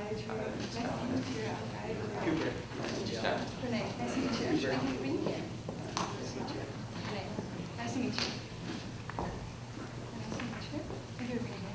Nice to meet you. Cooper. Renee, nice to meet you. Thank you for being here. Nice to meet you. Renee, nice to meet you. Nice to meet you. Thank you for being here.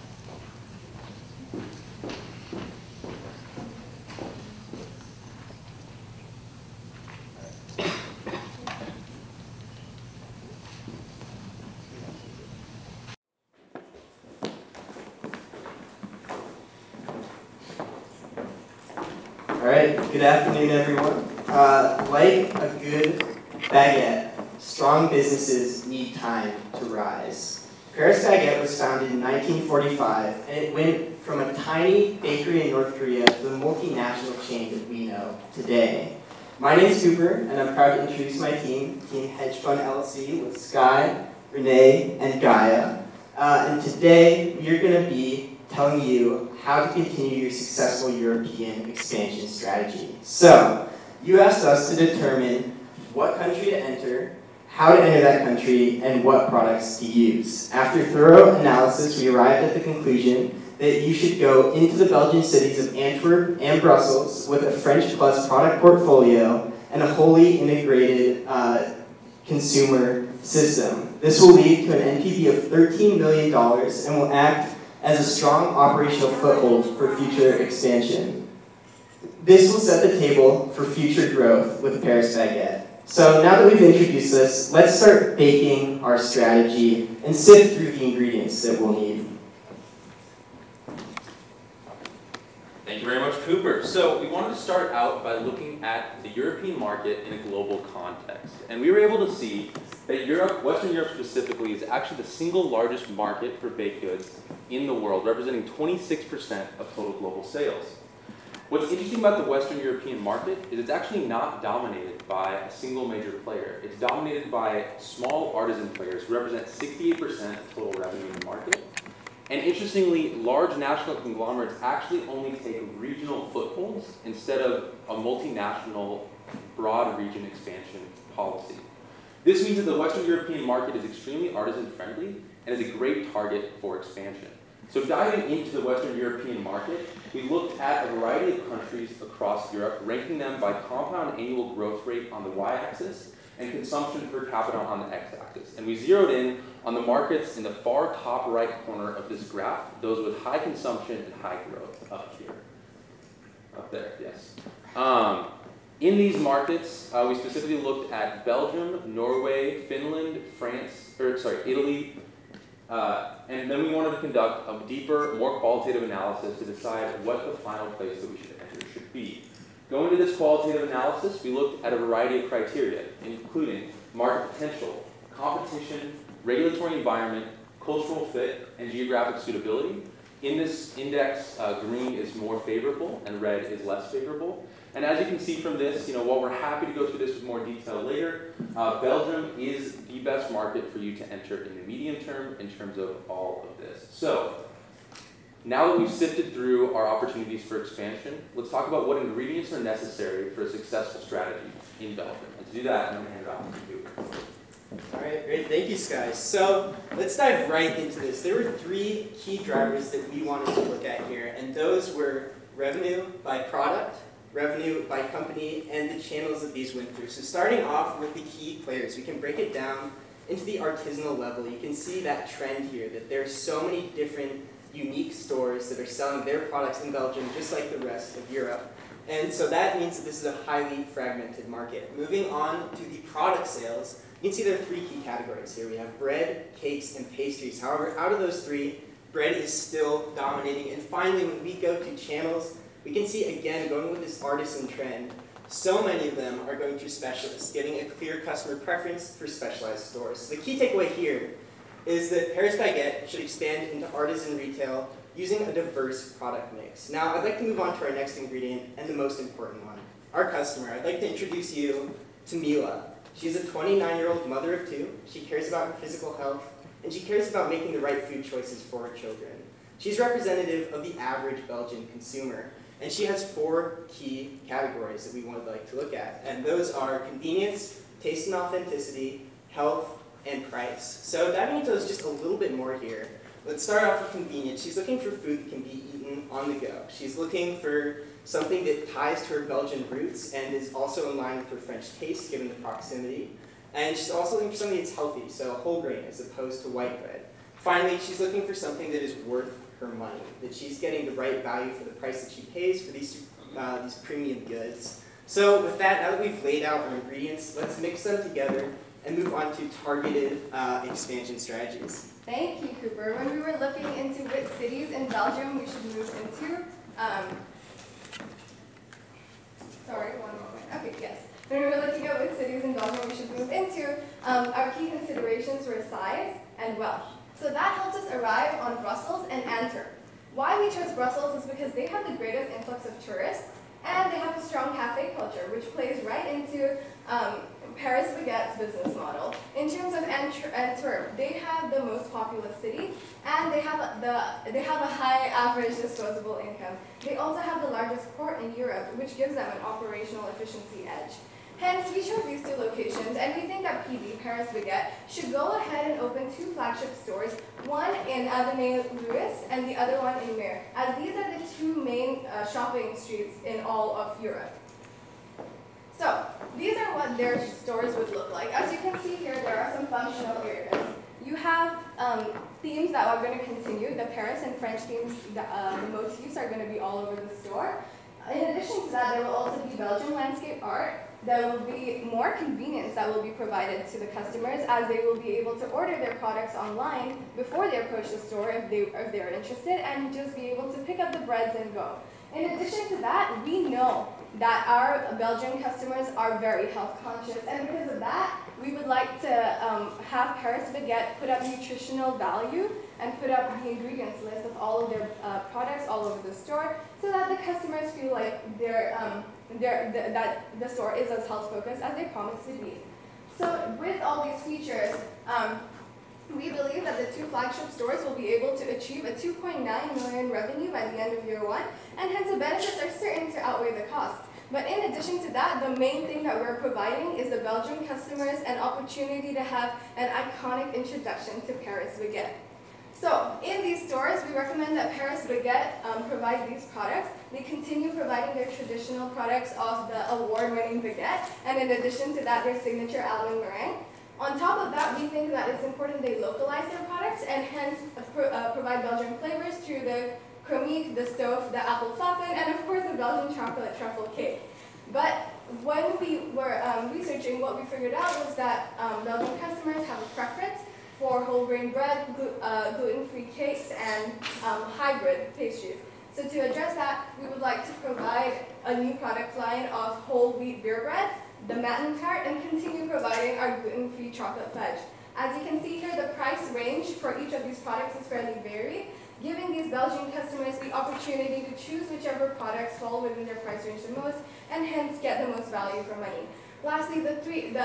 All right, good afternoon, everyone. Like a good baguette, strong businesses need time to rise. Paris Baguette was founded in 1945, and it went from a tiny bakery in North Korea to the multinational chain that we know today. My name is Cooper, and I'm proud to introduce my team, Team Hedge Fund LLC, with Sky, Renee, and Gaia. And today, we're going to be telling you how to continue your successful European expansion strategy. So, you asked us to determine what country to enter, how to enter that country, and what products to use. After thorough analysis, we arrived at the conclusion that you should go into the Belgian cities of Antwerp and Brussels with a French Plus product portfolio and a wholly integrated consumer system. This will lead to an NPV of $13 million and will act as a strong operational foothold for future expansion. This will set the table for future growth with Paris Baguette. So now that we've introduced this, let's start baking our strategy and sift through the ingredients that we'll need. Thank you very much, Cooper. So we wanted to start out by looking at the European market in a global context. And we were able to see that Europe, Western Europe specifically, is actually the single largest market for baked goods in the world, representing 26% of total global sales. What's interesting about the Western European market is it's actually not dominated by a single major player. It's dominated by small artisan players who represent 68% of total revenue in the market. And interestingly, large national conglomerates actually only take regional footholds instead of a multinational, broad region expansion policy. This means that the Western European market is extremely artisan-friendly and is a great target for expansion. So diving into the Western European market, we looked at a variety of countries across Europe, ranking them by compound annual growth rate on the y-axis and consumption per capita on the x-axis. And we zeroed in on the markets in the far top right corner of this graph, those with high consumption and high growth up here. Up there, yes. In these markets, we specifically looked at Belgium, Norway, Finland, Italy, and then we wanted to conduct a deeper, more qualitative analysis to decide what the final place that we should enter should be. Going into this qualitative analysis, we looked at a variety of criteria, including market potential, competition, regulatory environment, cultural fit, and geographic suitability. In this index, green is more favorable and red is less favorable. And as you can see from this, while we're happy to go through this with more detail later, Belgium is the best market for you to enter in the medium term in terms of all of this. So, now that we've sifted through our opportunities for expansion, let's talk about what ingredients are necessary for a successful strategy in Belgium. And to do that, I'm going to hand it off to you. All right, great. Thank you, Sky. So let's dive right into this. There were three key drivers that we wanted to look at here, and those were revenue by product, revenue by company, and the channels that these went through. So starting off with the key players, we can break it down into the artisanal level. You can see that trend here, that there are so many different unique stores that are selling their products in Belgium, just like the rest of Europe. And so that means that this is a highly fragmented market. Moving on to the product sales, you can see there are three key categories here. We have bread, cakes, and pastries. However, out of those three, bread is still dominating. And finally, when we go to channels, we can see, again, going with this artisan trend, so many of them are going to specialists, getting a clear customer preference for specialized stores. So the key takeaway here is that Paris Baguette should expand into artisan retail using a diverse product mix. Now, I'd like to move on to our next ingredient and the most important one, our customer. I'd like to introduce you to Mila. She's a 29-year-old mother of two. She cares about her physical health, and she cares about making the right food choices for her children. She's representative of the average Belgian consumer, and she has four key categories that we would like to look at, and those are convenience, taste and authenticity, health, and price. So diving into those just a little bit more here, let's start off with convenience. She's looking for food that can be eaten on the go. She's looking for something that ties to her Belgian roots and is also in line with her French taste, given the proximity. And she's also looking for something that's healthy, so whole grain as opposed to white bread. Finally, she's looking for something that is worth her money, that she's getting the right value for the price that she pays for these premium goods. So with that, now that we've laid out our ingredients, let's mix them together and move on to targeted expansion strategies. Thank you, Cooper. When we were looking into which cities in Belgium we should move into, sorry, one moment. Okay, yes. When we were looking at which cities in Belgium we should move into, our key considerations were size and wealth. So that helped us arrive on Brussels and Antwerp. Why we chose Brussels is because they have the greatest influx of tourists, and they have a strong cafe culture, which plays right into Paris Baguette's business model. In terms of Antwerp, they have the most populous city, and they have a high average disposable income. They also have the largest port in Europe, which gives them an operational efficiency edge. Hence, we chose these two locations, and we think that PB, Paris Baguette, should go ahead and open 2 flagship stores, one in Avenue Louis and the other one in Mer, as these are the 2 main shopping streets in all of Europe. So, these are what their stores would look like. As you can see here, there are some functional areas. You have themes that are going to continue. The Paris and French themes, the motifs are going to be all over the store. In addition to that, there will also be Belgian landscape art. There will be more convenience that will be provided to the customers, as they will be able to order their products online before they approach the store if they're interested, and just be able to pick up the breads and go. In addition to that, we know that our Belgian customers are very health conscious, and because of that, we would like to have Paris Baguette put up nutritional value and put up the ingredients list of all of their products all over the store, so that the customers feel like that the store is as health focused as they promise to be. So with all these features, we believe that the 2 flagship stores will be able to achieve a 2.9 million revenue by the end of year 1, and hence the benefits are certain to outweigh the costs. But in addition to that, the main thing that we're providing is the Belgian customers an opportunity to have an iconic introduction to Paris Baguette. So in these stores, we recommend that Paris Baguette provide these products. They continue providing their traditional products of the award-winning baguette, and in addition to that, their signature almond meringue. On top of that, we think that it's important they localize their products and hence provide Belgian flavors through the cromique, the stove, the apple flappen, and of course the Belgian chocolate truffle cake. But when we were researching, what we figured out was that Belgian customers have a preference for whole grain bread, gluten-free cakes, and hybrid pastries. So to address that, we would like to provide a new product line of whole wheat beer bread, the Matin Tart, and continue providing our gluten-free chocolate fudge. As you can see here, the price range for each of these products is fairly varied, giving these Belgian customers the opportunity to choose whichever products fall within their price range the most, and hence get the most value for money. Lastly, the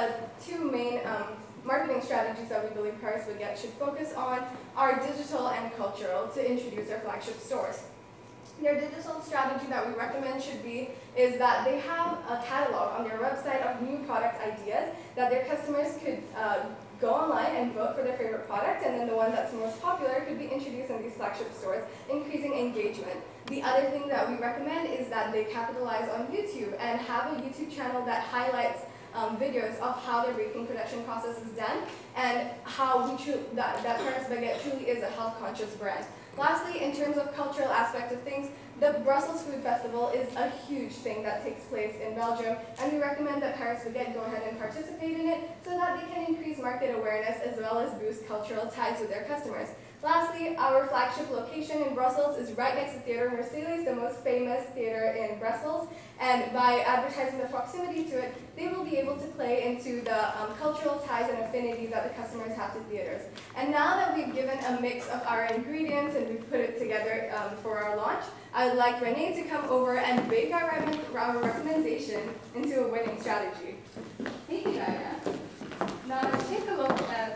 2 main marketing strategies that we believe Paris Baguette should focus on are digital and cultural to introduce their flagship stores. Their digital strategy that we recommend is that they have a catalog on their website of new product ideas that their customers could go online and vote for their favorite product, and then the one that's most popular could be introduced in these flagship stores, increasing engagement. The other thing that we recommend is that they capitalize on YouTube and have a YouTube channel that highlights videos of how their baking production process is done, and how that Paris Baguette truly is a health-conscious brand. Lastly, in terms of cultural aspect of things, the Brussels Food Festival is a huge thing that takes place in Belgium, and we recommend that Paris Baguette go ahead and participate in it so that they can increase market awareness as well as boost cultural ties with their customers. Lastly, our flagship location in Brussels is right next to Theater Mercedes, the most famous theater in Brussels, and by advertising the proximity to it, they will be able to play into the cultural ties and affinity that the customers have to theaters. And now that we've given a mix of our ingredients and we've put it together for our launch, I would like Renee to come over and bake our recommendation into a winning strategy. Thank you, Diana. Now let's take a look at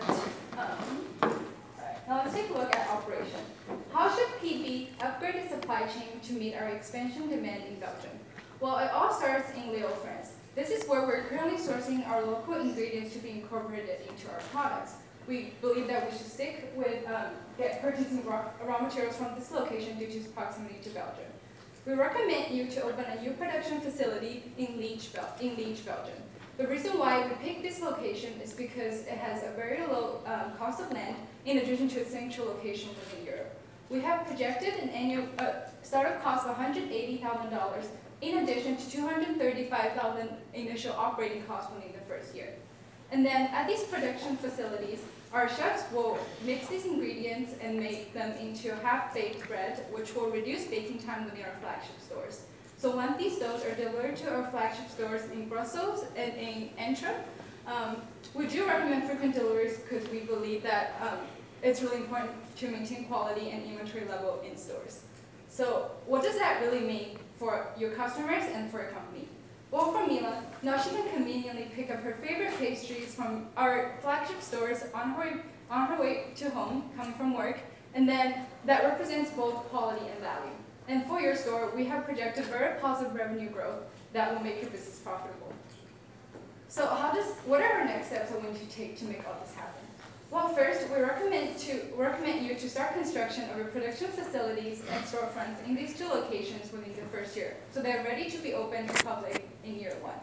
operation. How should PB upgrade its supply chain to meet our expansion demand in Belgium? Well, it all starts in Lille, France. This is where we're currently sourcing our local ingredients to be incorporated into our products. we believe that we should stick with purchasing raw materials from this location due to its proximity to Belgium. We recommend you to open a new production facility in Liege, Belgium. The reason why we picked this location is because it has a very low cost of land in addition to its central location within Europe. We have projected an annual startup cost of $180,000 in addition to $235,000 initial operating costs within the first year. And then at these production facilities, our chefs will mix these ingredients and make them into a half-baked bread, which will reduce baking time within our flagship stores. So once these doughs are delivered to our flagship stores in Brussels and in Antwerp, we do recommend frequent deliveries because we believe that it's really important to maintain quality and inventory level in stores. So what does that really mean for your customers and for your company? Well, for Mila, now she can conveniently pick up her favorite pastries from our flagship stores on her way to home, coming from work, and then that represents both quality and value. And for your store, we have projected very positive revenue growth that will make your business profitable. So what are our next steps we're going to take to make all this happen? Well, first, we recommend you to start construction of your production facilities and storefronts in these two locations within the first year, so they're ready to be open to public in year one.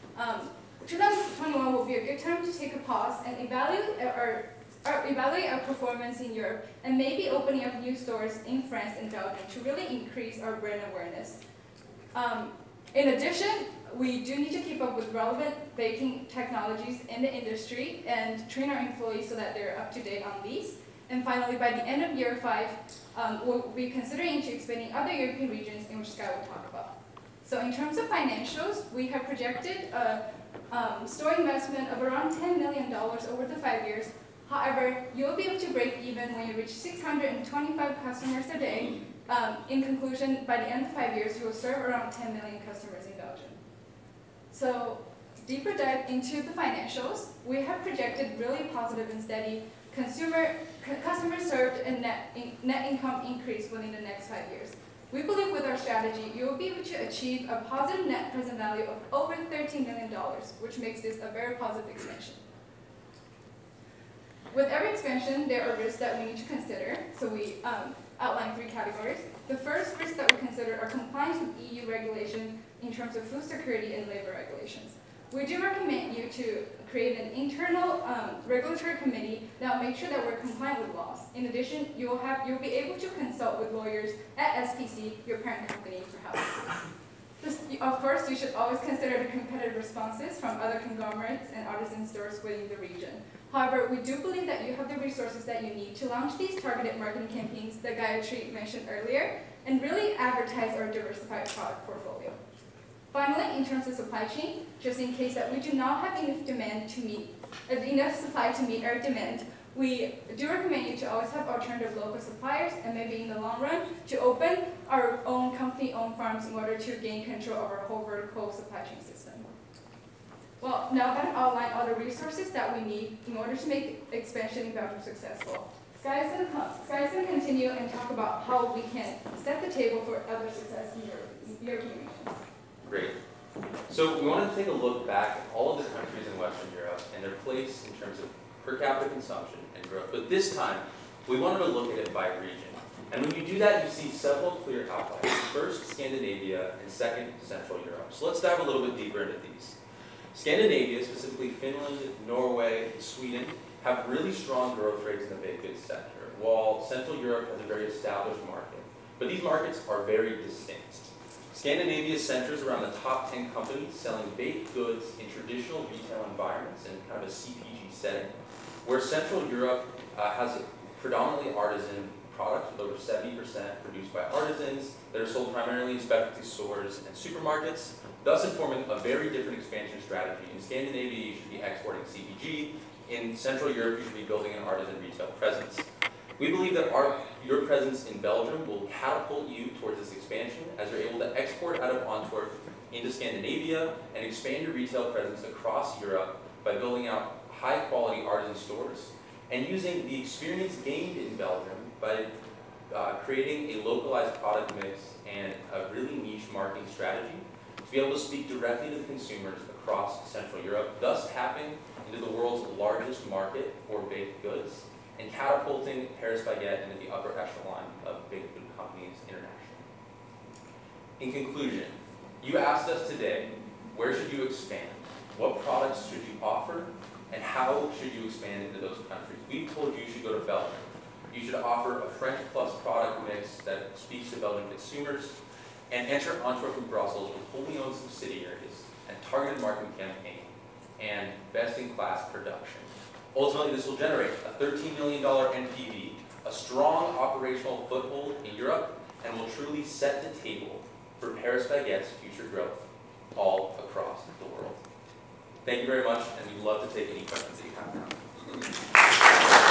2021 will be a good time to take a pause and evaluate our performance in Europe and maybe opening up new stores in France and Belgium to really increase our brand awareness. In addition, we do need to keep up with relevant baking technologies in the industry and train our employees so that they're up to date on these. And finally, by the end of year 5, we'll be considering into expanding other European regions in which Sky will talk about. So in terms of financials, we have projected a store investment of around $10 million over the 5 years. However, you'll be able to break even when you reach 625 customers a day. In conclusion, by the end of 5 years, you will serve around 10 million customers in Belgium. So, deeper dive into the financials, we have projected really positive and steady customer served and net income increase within the next 5 years. We believe with our strategy, you will be able to achieve a positive net present value of over $13 million, which makes this a very positive expansion. With every expansion, there are risks that we need to consider, so we outline 3 categories. The first risk that we consider are compliance with EU regulation in terms of food security and labor regulations. We do recommend you to create an internal regulatory committee that will make sure that we're compliant with laws. In addition, you'll be able to consult with lawyers at SPC, your parent company, for help. Of course, you should always consider the competitive responses from other conglomerates and artisan stores within the region. However, we do believe that you have the resources that you need to launch these targeted marketing campaigns that Gayatri mentioned earlier and really advertise our diversified product portfolio. Finally, in terms of supply chain, just in case that we do not have enough supply to meet our demand, we do recommend you to always have alternative local suppliers and maybe in the long run to open our own company-owned farms in order to gain control of our whole vertical supply chain system. Well, now that I've outlined all the resources that we need in order to make expansion in Belgium successful, Sky is going to continue and talk about how we can set the table for other success in European regions. Great. So we wanted to take a look back at all of the countries in Western Europe and their place in terms of per capita consumption and growth. But this time, we wanted to look at it by region. And when you do that, you see several clear outlines. First, Scandinavia, and second, Central Europe. So let's dive a little bit deeper into these. Scandinavia, specifically Finland, Norway, and Sweden, have really strong growth rates in the baked goods sector, while Central Europe has a very established market. But these markets are very distinct. Scandinavia centers around the top 10 companies selling baked goods in traditional retail environments in kind of a CPG setting, where Central Europe has a predominantly artisan products with over 70% produced by artisans that are sold primarily in specialty stores and supermarkets, thus informing a very different expansion strategy. In Scandinavia, you should be exporting CPG. In Central Europe, you should be building an artisan retail presence. We believe that your presence in Belgium will catapult you towards this expansion as you're able to export out of Antwerp into Scandinavia and expand your retail presence across Europe by building out high-quality artisan stores and using the experience gained in Belgium by creating a localized product mix and a really niche marketing strategy to be able to speak directly to the consumers across Central Europe, thus tapping into the world's largest market for baked goods and catapulting Paris Baguette into the upper echelon of baked good companies internationally. In conclusion, you asked us today, where should you expand? What products should you offer? And how should you expand into those countries? We've told you should go to Belgium. You should offer a French plus product mix that speaks to Belgian consumers and enter Antwerp and Brussels with wholly owned subsidiaries and targeted marketing campaign and best-in-class production. Ultimately, this will generate a $13 million NPV, a strong operational foothold in Europe, and will truly set the table for Paris Baguette's future growth all across the world. Thank you very much, and we'd love to take any questions that you have now.